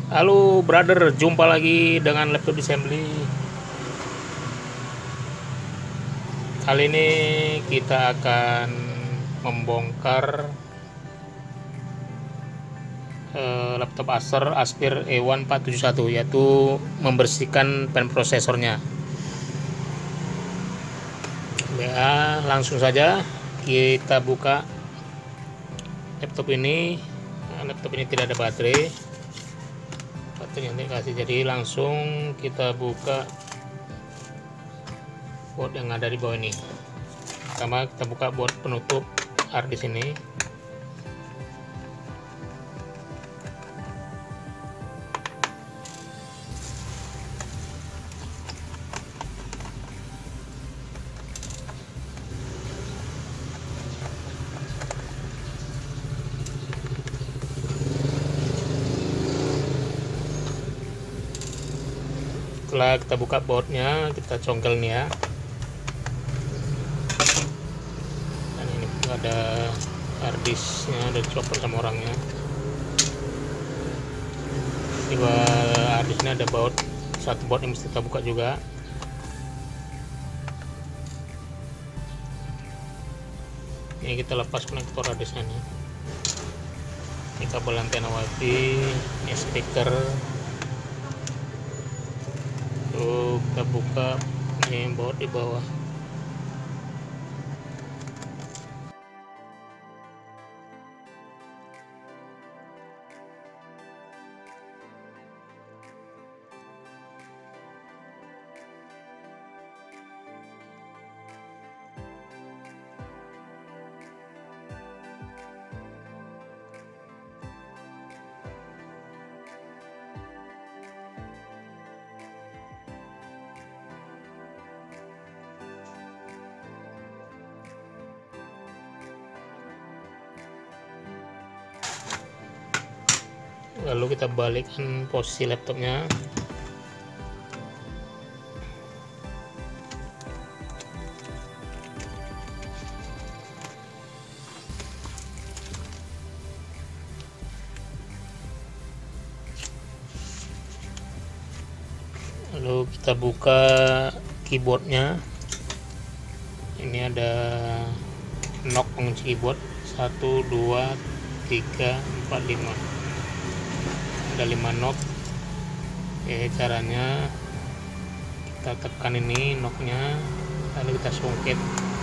Halo brother, jumpa lagi dengan laptop assembly. Kali ini kita akan membongkar laptop Acer Aspir E1471, yaitu membersihkan pen prosesornya. Ya, langsung saja kita buka laptop ini. Laptop ini tidak ada baterai nanti kasih, jadi langsung kita buka board yang ada di bawah ini. Pertama kita buka board penutup hard disk ini. Setelah kita buka boardnya, kita congkel nih ya. Dan ini ada harddisknya, ada dicopot sama orangnya. Di bawah harddisknya ada board, satu board yang mesti kita buka juga. Ini kita lepas konektor harddisknya nih. Ini kabel antena wifi, ini speaker. Kita buka ini board di bawah. Lalu kita balikkan posisi laptopnya. Lalu kita buka keyboardnya. Ini ada knob pengunci keyboard 1, 2, 3, 4, 5. Ada 5 knob. Oke, caranya kita tekan ini knob-nya, lalu kita sungkit,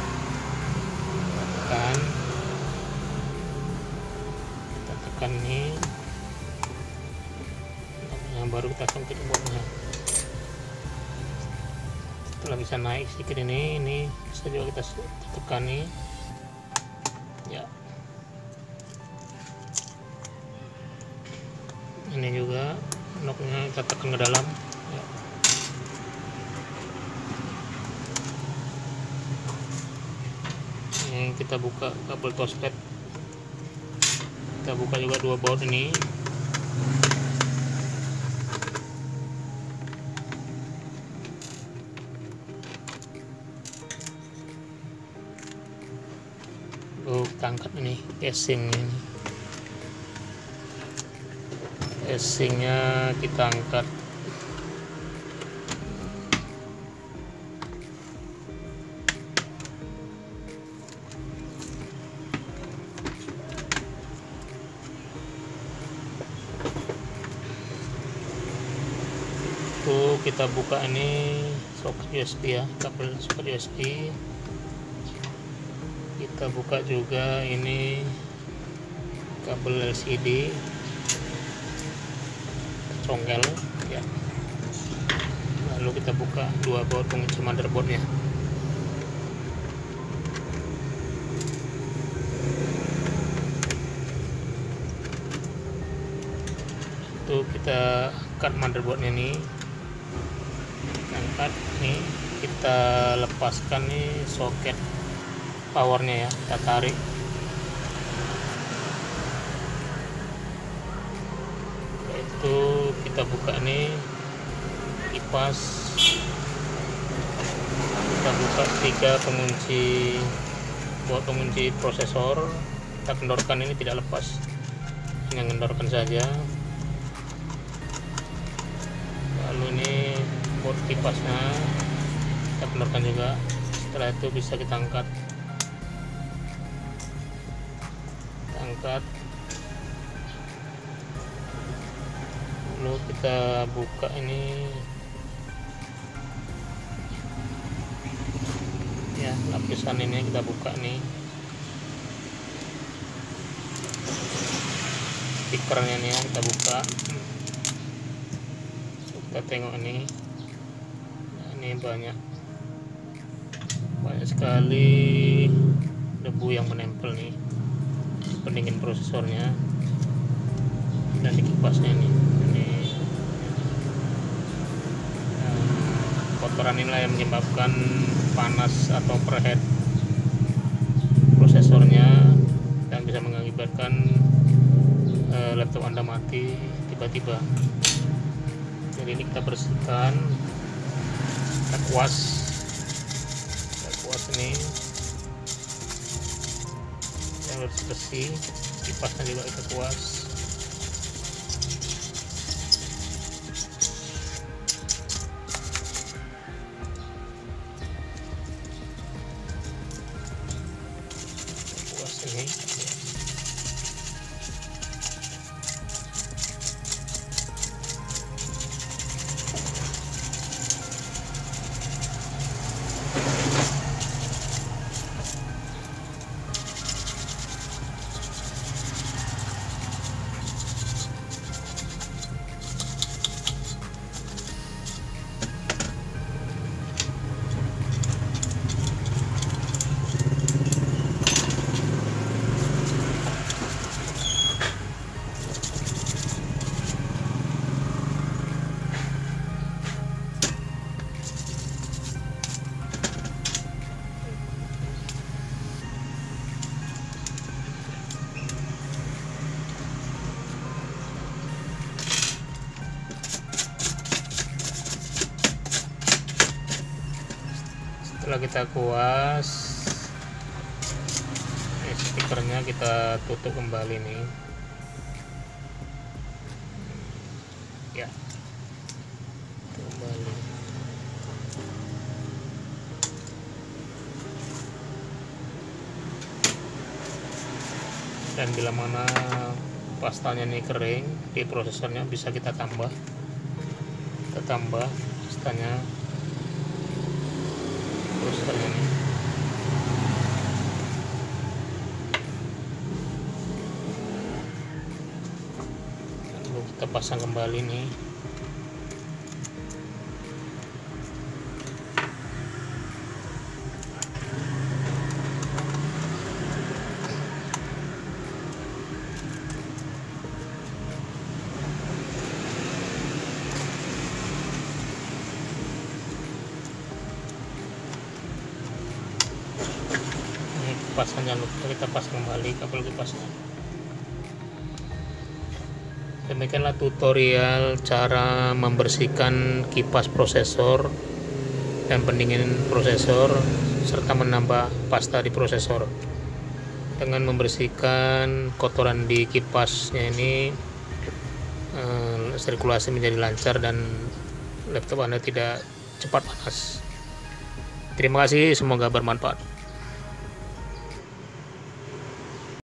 kita tekan ini knob-nya, baru kita sungkit boardnya. Setelah bisa naik sedikit ini bisa juga kita tekan nih ya. Ini juga knob-nya kita tekan ke dalam ya. Ini kita buka kabel touchpad, kita buka juga dua baut ini. Kita angkat ini casing ini. Casingnya kita angkat. Tuh kita buka ini soket USB ya, kabel soket USB. Kita buka juga ini kabel LCD, congkel ya. Lalu kita buka dua baut pengunci motherboardnya. Itu kita angkat motherboardnya nih, angkat nih, kita lepaskan nih soket powernya ya, kita tarik. Itu kita buka nih kipas, kita buka 3 pengunci buat pengunci prosesor, kita kendorkan, ini tidak lepas, hanya kendorkan saja. Lalu ini board kipasnya kita benarkan juga. Setelah itu bisa kita angkat, lalu kita buka ini ya, lapisan ini kita buka nih, stikernya nih ya, kita buka, kita tengok ini. Nah, ini banyak sekali debu yang menempel nih pendingin prosesornya dan di kipasnya ini. Kotoran inilah yang menyebabkan panas atau overheat prosesornya dan bisa mengakibatkan laptop Anda mati tiba-tiba. Jadi ini kita bersihkan, kita kuas ini yang harus bersih. Kipasnya juga kita kuas. Ini setelah kita kuas, stikernya kita tutup kembali nih ya, kembali. Dan bila mana pastanya ini kering di prosesornya, bisa kita tambah pastanya prosesornya ini. Lalu kita pasang kembali nih. Kipasnya jangan lupa kita pasang kembali kabel kipasnya. Demikianlah tutorial cara membersihkan kipas prosesor dan pendingin prosesor serta menambah pasta di prosesor. Dengan membersihkan kotoran di kipasnya ini, sirkulasi menjadi lancar dan laptop Anda tidak cepat panas. Terima kasih, semoga bermanfaat.